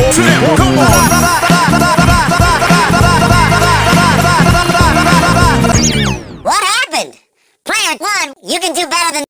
What happened? Player 1, you can do better than